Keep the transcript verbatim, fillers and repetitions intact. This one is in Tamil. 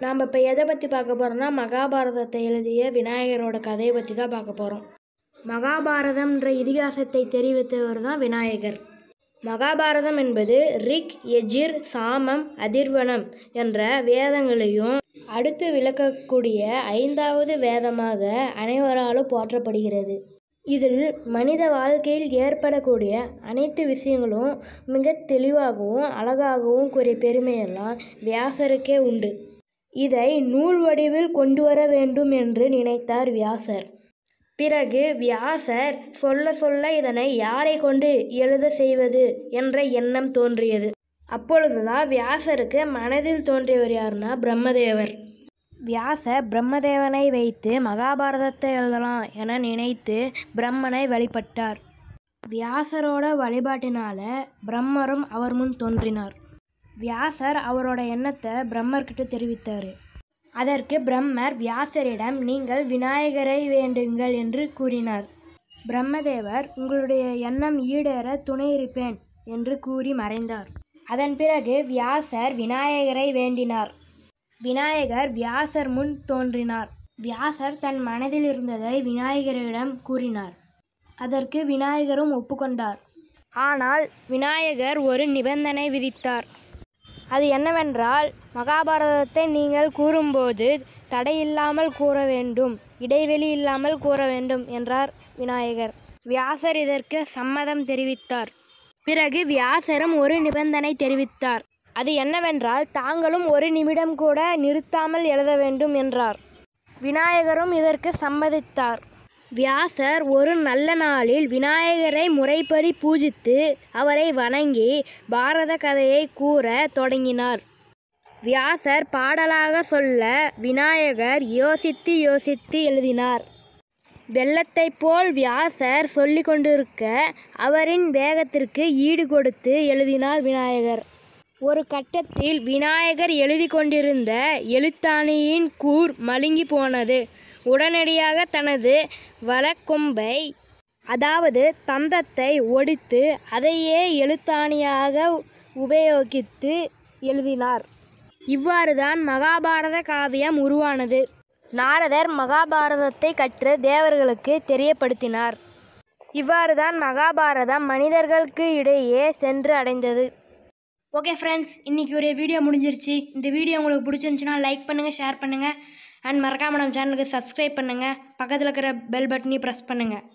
நாம் இப்போ எதை பற்றி பார்க்க போகிறோம்னா மகாபாரதத்தை எழுதிய விநாயகரோட கதையை பற்றி தான் பார்க்க போகிறோம். மகாபாரதம்ன்ற இதிகாசத்தை தெரிவித்தவர் தான் விநாயகர். மகாபாரதம் என்பது ரிக், யஜுர், சாமம், அதிர்வனம் என்ற வேதங்களையும் அடுத்து விளக்கக்கூடிய ஐந்தாவது வேதமாக அனைவராலும் போற்றப்படுகிறது. இதில் மனித வாழ்க்கையில் ஏற்படக்கூடிய அனைத்து விஷயங்களும் மிக தெளிவாகவும் அழகாகவும் கூறிய பெருமையெல்லாம் வியாசருக்கே உண்டு. இதை நூல் வடிவில் கொண்டு வர வேண்டும் என்று நினைத்தார் வியாசர். பிறகு வியாசர் சொல்ல சொல்ல இதனை யாரை கொண்டு எழுத செய்வது என்ற எண்ணம் தோன்றியது. அப்பொழுதுதான் வியாசருக்கு மனதில் தோன்றியவர் யாருன்னா பிரம்மதேவர். வியாசர் பிரம்மதேவனை வைத்து மகாபாரதத்தை எழுதலாம் என நினைத்து பிரம்மனை வழிபட்டார். வியாசரோட வழிபாட்டினால பிரம்மரும் அவர் முன் தோன்றினார். வியாசர் அவரோட எண்ணத்தை பிரம்மர்கிட்ட தெரிவித்தார். அதற்கு பிரம்மர் வியாசரிடம் நீங்கள் விநாயகரை வேண்டுங்கள் என்று கூறினார். பிரம்மதேவர் உங்களுடைய எண்ணம் ஈடேற துணை இருப்பேன் என்று கூறி மறைந்தார். அதன் பிறகு வியாசர் விநாயகரை வேண்டினார். விநாயகர் வியாசர் முன் தோன்றினார். வியாசர் தன் மனதில் இருந்ததை விநாயகரிடம் கூறினார். அதற்கு விநாயகரும் ஒப்புக்கொண்டார். ஆனால் விநாயகர் ஒரு நிபந்தனை விதித்தார். அது என்னவென்றால், மகாபாரதத்தை நீங்கள் கூறும்போது தடையில்லாமல் கூற வேண்டும், இடைவெளி இல்லாமல் கூற வேண்டும் என்றார் விநாயகர். வியாசர் இதற்கு சம்மதம் தெரிவித்தார். பிறகு வியாசரும் ஒரு நிபந்தனை தெரிவித்தார். அது என்னவென்றால், தாங்களும் ஒரு நிமிடம் கூட நிறுத்தாமல் எழுத வேண்டும் என்றார். விநாயகரும் இதற்கு சம்மதித்தார். வியாசர் ஒரு நல்ல நாளில் விநாயகரை முறைப்படி பூஜித்து அவரை வணங்கி பாரத கதையை கூற தொடங்கினார். வியாசர் பாடலாக சொல்ல விநாயகர் யோசித்து யோசித்து எழுதினார். வெள்ளத்தை போல் வியாசர் சொல்லி கொண்டிருக்க அவரின் வேகத்திற்கு ஈடு கொடுத்து எழுதினார் விநாயகர். ஒரு கட்டத்தில் விநாயகர் எழுதி கொண்டிருந்த எழுத்தாணியின் கூர் மழுங்கி போனது. உடனடியாக தனது வலக்கொம்பை அதாவது தந்தத்தை ஒடித்து அதையே எழுத்தாணியாக உபயோகித்து எழுதினார். இவ்வாறுதான் மகாபாரத காவியம் உருவானது. நாரதர் மகாபாரதத்தை கற்று தேவர்களுக்கு தெரியப்படுத்தினார். இவ்வாறுதான் மகாபாரதம் மனிதர்களுக்கு இடையே சென்று அடைந்தது. ஓகே ஃப்ரெண்ட்ஸ், இன்றைக்கி ஒரு வீடியோ முடிஞ்சிருச்சு. இந்த வீடியோ உங்களுக்கு பிடிச்சிருந்துச்சுன்னா லைக் பண்ணுங்கள், ஷேர் பண்ணுங்கள் அண்ட் மறக்காம நம்ம சேனலுக்கு சப்ஸ்கிரைப் பண்ணுங்கள். பக்கத்தில் இருக்கிற பெல் பட்டனையும் ப்ரெஸ் பண்ணுங்கள்.